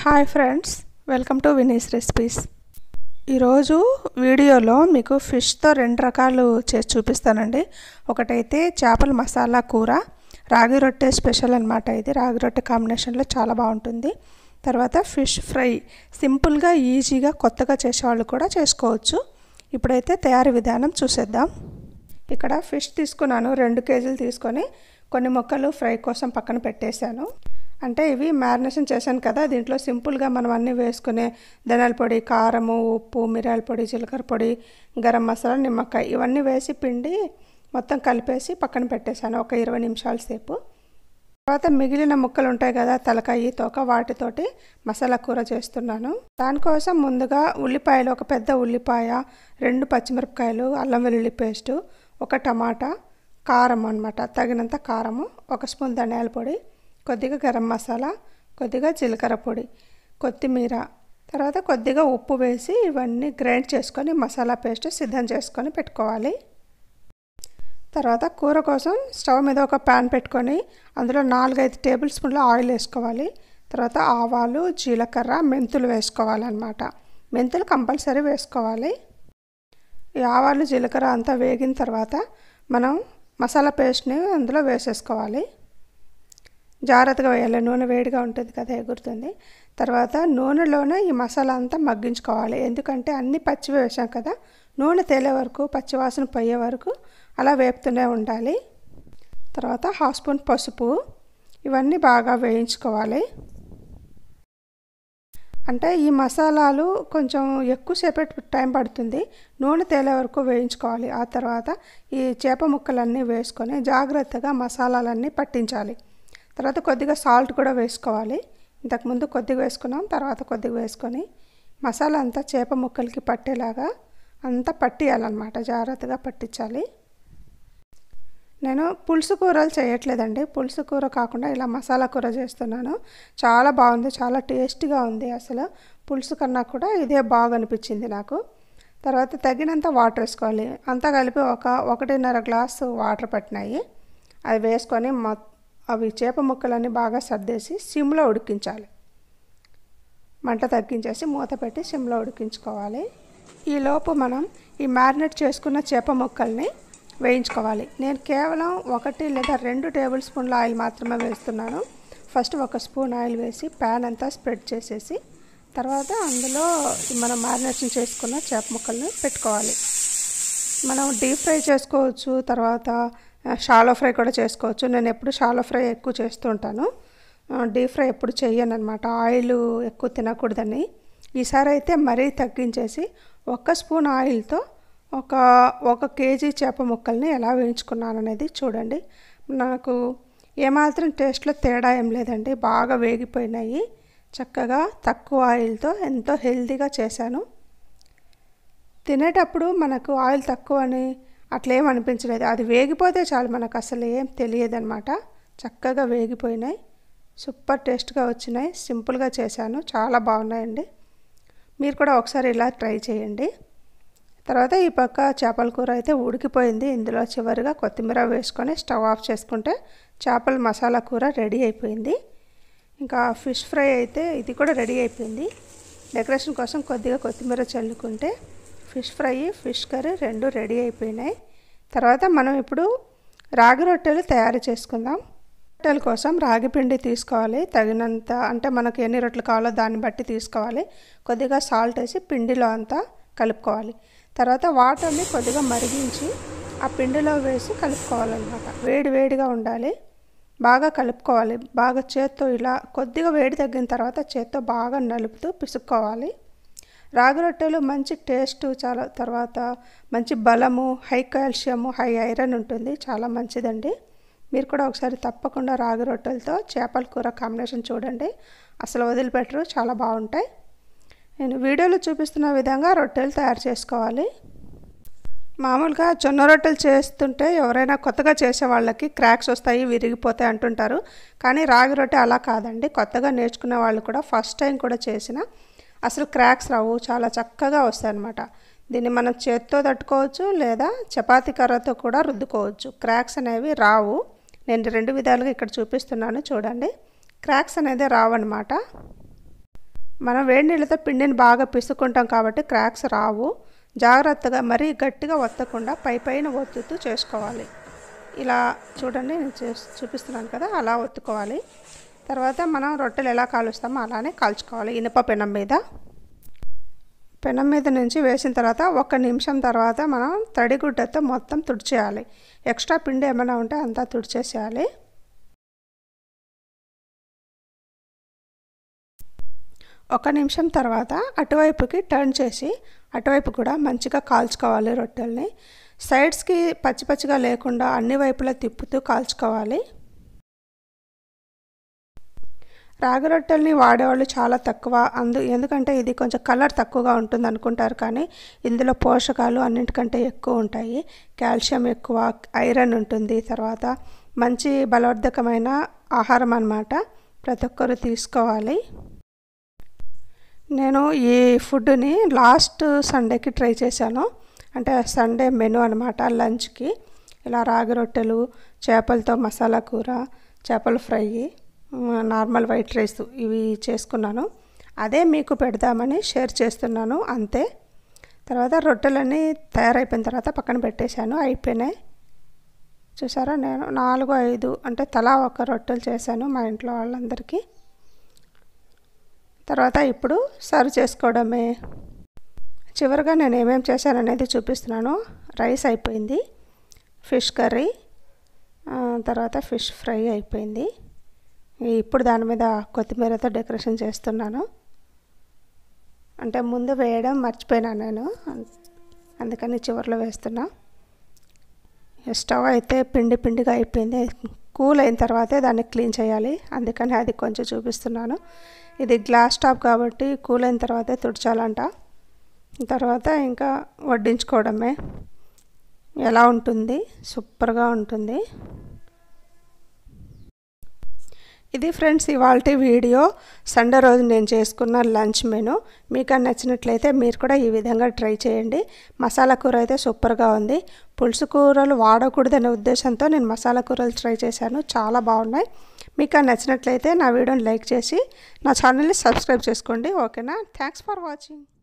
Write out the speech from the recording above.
Hi friends, welcome to Vini's recipes. ఈరోజు వీడియోలో మీకు ఫిష్తో రెండు రకాలు చేసి చూపిస్తానండి. ఒకటైతే చేపల మసాలా కూర, రాగి రొట్టె స్పెషల్ అనమాట. ఇది రాగి రొట్టె కాంబినేషన్లో చాలా బాగుంటుంది. తర్వాత ఫిష్ ఫ్రై, సింపుల్గా ఈజీగా కొత్తగా చేసేవాళ్ళు కూడా చేసుకోవచ్చు. ఇప్పుడైతే తయారీ విధానం చూసేద్దాం. ఇక్కడ ఫిష్ తీసుకున్నాను, 2 కేజీలు తీసుకొని కొన్ని ముక్కలు ఫ్రై కోసం పక్కన పెట్టేశాను. అంటే ఇవి మ్యారినేషన్ చేశాను కదా, దీంట్లో సింపుల్గా మనం అన్నీ వేసుకునే ధనియాల పొడి, కారము, ఉప్పు, మిరియాల పొడి, జీలకర్ర పొడి, గరం మసాలా, నిమ్మకాయ ఇవన్నీ వేసి పిండి మొత్తం కలిపేసి పక్కన పెట్టేశాను ఒక 20 నిమిషాల సేపు. తర్వాత మిగిలిన ముక్కలు ఉంటాయి కదా, తలకాయ, తోక, వాటితోటి మసాలా కూర చేస్తున్నాను. దానికోసం ముందుగా ఉల్లిపాయలు, ఒక పెద్ద ఉల్లిపాయ, 2 పచ్చిమిరపకాయలు, అల్లం వెల్లుల్లి పేస్టు, 1 టమాటా, కారం అన్నమాట, తగినంత కారము, 1 స్పూన్ ధనియాల పొడి, కొద్దిగా గరం మసాలా, కొద్దిగా జీలకర్ర పొడి, కొత్తిమీర, తర్వాత కొద్దిగా ఉప్పు వేసి ఇవన్నీ గ్రైండ్ చేసుకొని మసాలా పేస్ట్ సిద్ధం చేసుకొని పెట్టుకోవాలి. తర్వాత కూర కోసం స్టవ్ మీద ఒక ప్యాన్ పెట్టుకొని అందులో 4-5 టేబుల్ స్పూన్ల ఆయిల్ వేసుకోవాలి. తర్వాత ఆవాలు, జీలకర్ర, మెంతులు వేసుకోవాలన్నమాట. మెంతులు కంపల్సరీ వేసుకోవాలి. ఈ ఆవాలు, జీలకర్ర అంతా వేగిన తర్వాత మనం మసాలా పేస్ట్ని అందులో వేసేసుకోవాలి. జాగ్రత్తగా వేయాలి, నూనె వేడిగా ఉంటుంది కదా, ఎగురుతుంది. తర్వాత నూనెలోనే ఈ మసాలా అంతా మగ్గించుకోవాలి. ఎందుకంటే అన్నీ పచ్చివి వేసాం కదా, నూనె తేలే వరకు, పచ్చివాసన పోయే వరకు అలా వేపుతూనే ఉండాలి. తర్వాత 1/2 స్పూన్ పసుపు, ఇవన్నీ బాగా వేయించుకోవాలి. అంటే ఈ మసాలాలు కొంచెం ఎక్కువసేపు టైం పడుతుంది, నూనె తేలే వరకు వేయించుకోవాలి. ఆ తర్వాత ఈ చేప ముక్కలన్నీ వేసుకొని జాగ్రత్తగా మసాలాలన్నీ పట్టించాలి. తర్వాత కొద్దిగా సాల్ట్ కూడా వేసుకోవాలి. ఇంతకుముందు కొద్దిగా వేసుకున్నాం, తర్వాత కొద్దిగా వేసుకొని మసాలా అంతా చేప ముక్కలకి పట్టేలాగా అంతా పట్టియాలన్నమాట, జాగ్రత్తగా పట్టించాలి. నేను పులుసు కూరలు చేయట్లేదండి, పులుసు కూర కాకుండా ఇలా మసాలా కూర చేస్తున్నాను. చాలా బాగుంది, చాలా టేస్టీగా ఉంది. అసలు పులుసు కన్నా కూడా ఇదే బాగా అనిపించింది నాకు. తర్వాత తగినంత వాటర్ వేసుకోవాలి. అంతా కలిపి 1.5 గ్లాసు వాటర్ పట్టినాయి. అది వేసుకొని అవి చేప ముక్కలన్నీ బాగా సర్దేసి సిమ్లో ఉడికించాలి. మంట తగ్గించేసి మూత పెట్టి సిమ్లో ఉడికించుకోవాలి. ఈలోపు మనం ఈ మ్యారినేట్ చేసుకున్న చేప ముక్కల్ని వేయించుకోవాలి. నేను కేవలం 1 లేదా 2 టేబుల్ స్పూన్ల ఆయిల్ మాత్రమే వేస్తున్నాను. ఫస్ట్ 1 స్పూన్ ఆయిల్ వేసి ప్యాన్ అంతా స్ప్రెడ్ చేసేసి తర్వాత అందులో మనం మ్యారినేషన్ చేసుకున్న చేప ముక్కల్ని పెట్టుకోవాలి. మనం డీప్ ఫ్రై చేసుకోవచ్చు, తర్వాత షాలో ఫ్రై కూడా చేసుకోవచ్చు. నేను ఎప్పుడు షాలో ఫ్రై ఎక్కువ చేస్తూ ఉంటాను, డీప్ ఫ్రై ఎప్పుడు చెయ్యను అనమాట, ఆయిల్ ఎక్కువ తినకూడదని. ఈసారి అయితే మరీ తగ్గించేసి 1 స్పూన్ ఆయిల్తో ఒక కేజీ చేప ముక్కల్ని ఎలా వేయించుకున్నాను అనేది చూడండి. నాకు ఏమాత్రం టేస్ట్లో తేడా ఏం లేదండి, బాగా వేగిపోయినాయి. చక్కగా తక్కువ ఆయిల్తో ఎంతో హెల్తీగా చేశాను. తినేటప్పుడు మనకు ఆయిల్ తక్కువ అని అట్లేం అనిపించలేదు, అది వేగిపోతే చాలు, మనకు అసలు ఏం తెలియదు అనమాట. చక్కగా వేగిపోయినాయి, సూపర్ టేస్ట్గా వచ్చినాయి. సింపుల్గా చేశాను, చాలా బాగున్నాయండి. మీరు కూడా ఒకసారి ఇలా ట్రై చేయండి. తర్వాత ఈ పక్క చేపల కూర అయితే ఉడికిపోయింది. ఇందులో చివరిగా కొత్తిమీర వేసుకొని స్టవ్ ఆఫ్ చేసుకుంటే చేపల మసాలా కూర రెడీ అయిపోయింది. ఇంకా ఫిష్ ఫ్రై అయితే ఇది కూడా రెడీ అయిపోయింది. డెకరేషన్ కోసం కొద్దిగా కొత్తిమీర చల్లుకుంటే fish fry, fish curry 2 ready అయిపోయినాయి. తర్వాత మనం ఇప్పుడు రాగి రొట్టెలు తయారు చేసుకుందాం. రొట్టెల కోసం రాగి పిండి తీసుకోవాలి, తగినంత, అంటే మనకు ఎన్ని రొట్టెలు కావాలో దాన్ని బట్టి తీసుకోవాలి. కొద్దిగా సాల్ట్ వేసి పిండిలో అంతా కలుపుకోవాలి. తర్వాత వాటర్ని కొద్దిగా మరిగించి ఆ పిండిలో వేసి కలుపుకోవాలన్నమాట. వేడిగా ఉండాలి, బాగా కలుపుకోవాలి. బాగా చేత్తో ఇలా కొద్దిగా వేడి తగ్గిన తర్వాత చేత్తో బాగా నలుపుతూ పిసుక్కోవాలి. రాగి రొట్టెలు మంచి టేస్ట్, చాలా, తర్వాత మంచి బలము, హై కాల్షియము, హై ఐరన్ ఉంటుంది, చాలా మంచిదండి. మీరు కూడా ఒకసారి తప్పకుండా రాగి రొట్టెలతో చేపల కూర కాంబినేషన్ చూడండి, అసలు వదిలిపెట్టరు, చాలా బాగుంటాయి. నేను వీడియోలో చూపిస్తున్న విధంగా రొట్టెలు తయారు చేసుకోవాలి. మామూలుగా జొన్న రొట్టెలు చేస్తుంటే ఎవరైనా కొత్తగా చేసే వాళ్ళకి క్రాక్స్ వస్తాయి, విరిగిపోతాయి అంటుంటారు. కానీ రాగి రొట్టె అలా కాదండి, కొత్తగా నేర్చుకునే వాళ్ళు కూడా ఫస్ట్ టైం కూడా చేసిన అసలు క్రాక్స్ రావు, చాలా చక్కగా వస్తాయి అన్నమాట. దీన్ని మనం చేత్తో తట్టుకోవచ్చు లేదా చపాతీ కర్రతో కూడా రుద్దుకోవచ్చు, క్రాక్స్ అనేవి రావు. నేను 2 విధాలుగా ఇక్కడ చూపిస్తున్నాను చూడండి. క్రాక్స్ అనేది రావన్నమాట. మనం వేడి నీళ్ళతో పిండిని బాగా పిసుకుంటాం కాబట్టి క్రాక్స్ రావు. జాగ్రత్తగా మరీ గట్టిగా ఒత్తకుండా పైన ఒత్తుతూ చేసుకోవాలి. ఇలా చూడండి, నేను చూపిస్తున్నాను కదా, అలా ఒత్తుకోవాలి. తర్వాత మనం రొట్టెలు ఎలా కాలుస్తామో అలానే కాల్చుకోవాలి. ఇనుప పెనం మీద నుంచి వేసిన తర్వాత 1 నిమిషం తర్వాత మనం తడిగుడ్డతో మొత్తం తుడిచేయాలి. ఎక్స్ట్రా పిండి ఏమైనా ఉంటే అంతా తుడిచేసేయాలి. ఒక నిమిషం తర్వాత అటువైపుకి టర్న్ చేసి అటువైపు కూడా మంచిగా కాల్చుకోవాలి. రొట్టెల్ని సైడ్స్కి పచ్చిగా లేకుండా అన్ని వైపులా తిప్పుతూ కాల్చుకోవాలి. రాగి రొట్టెల్ని వాడేవాళ్ళు చాలా తక్కువ. ఎందుకంటే ఇది కొంచెం కలర్ తక్కువగా ఉంటుంది అనుకుంటారు, కానీ ఇందులో పోషకాలు అన్నింటికంటే ఎక్కువ ఉంటాయి. కాల్షియం ఎక్కువ, ఐరన్ ఉంటుంది. తర్వాత మంచి బలవర్ధకమైన ఆహారం అన్నమాట. ప్రతి ఒక్కరు తీసుకోవాలి. నేను ఈ ఫుడ్ని లాస్ట్ సండేకి ట్రై చేశాను. అంటే సండే మెనూ అనమాట. లంచ్కి ఇలా రాగి రొట్టెలు, చేపలతో మసాలా కూర, చేపల ఫ్రై, నార్మల్ వైట్ రైస్ ఇవి చేసుకున్నాను. అదే మీకు పెడదామని షేర్ చేస్తున్నాను అంతే. తర్వాత రొట్టెలన్నీ తయారైపోయిన తర్వాత పక్కన పెట్టేశాను. అయిపోయినాయి. చూసారా, నేను 4-5 అంటే తలా ఒక రొట్టెలు చేశాను మా ఇంట్లో వాళ్ళందరికీ. తర్వాత ఇప్పుడు సర్వ్ చేసుకోవడమే. చివరిగా నేను ఏమేమి చేశాను అనేది చూపిస్తున్నాను. రైస్ అయిపోయింది, ఫిష్ కర్రీ, తర్వాత ఫిష్ ఫ్రై అయిపోయింది. ఇప్పుడు దాని మీద కొత్తిమీరతో డెకరేషన్ చేస్తున్నాను. అంటే ముందు వేయడం మర్చిపోయినాను నేను, అందుకని చివరిలో వేస్తున్నా. స్టవ్ అయితే పిండిగా అయిపోయింది. కూల్ అయిన తర్వాతే దాన్ని క్లీన్ చేయాలి, అందుకని అది కొంచెం చూపిస్తున్నాను. ఇది గ్లాస్ టాప్ కాబట్టి కూల్ అయిన తర్వాతే తుడిచాలంట. తర్వాత ఇంకా వడ్డించుకోవడమే. ఎలా ఉంటుంది, సూపర్గా ఉంటుంది. ఇది ఫ్రెండ్స్ ఇవాల్టి వీడియో. సండే రోజు నేను చేసుకున్న లంచ్ మెనూ. మీకు నచ్చినట్లయితే మీరు కూడా ఈ విధంగా ట్రై చేయండి. మసాలా కూర అయితే సూపర్గా ఉంది. పులుసు కూరలు వాడకూడదనే ఉద్దేశంతో నేను మసాలా కూరలు ట్రై చేశాను, చాలా బాగున్నాయి. మీకు నచ్చినట్లయితే నా వీడియోని లైక్ చేసి నా ఛానల్ని సబ్స్క్రైబ్ చేసుకోండి. ఓకేనా? Thanks for watching.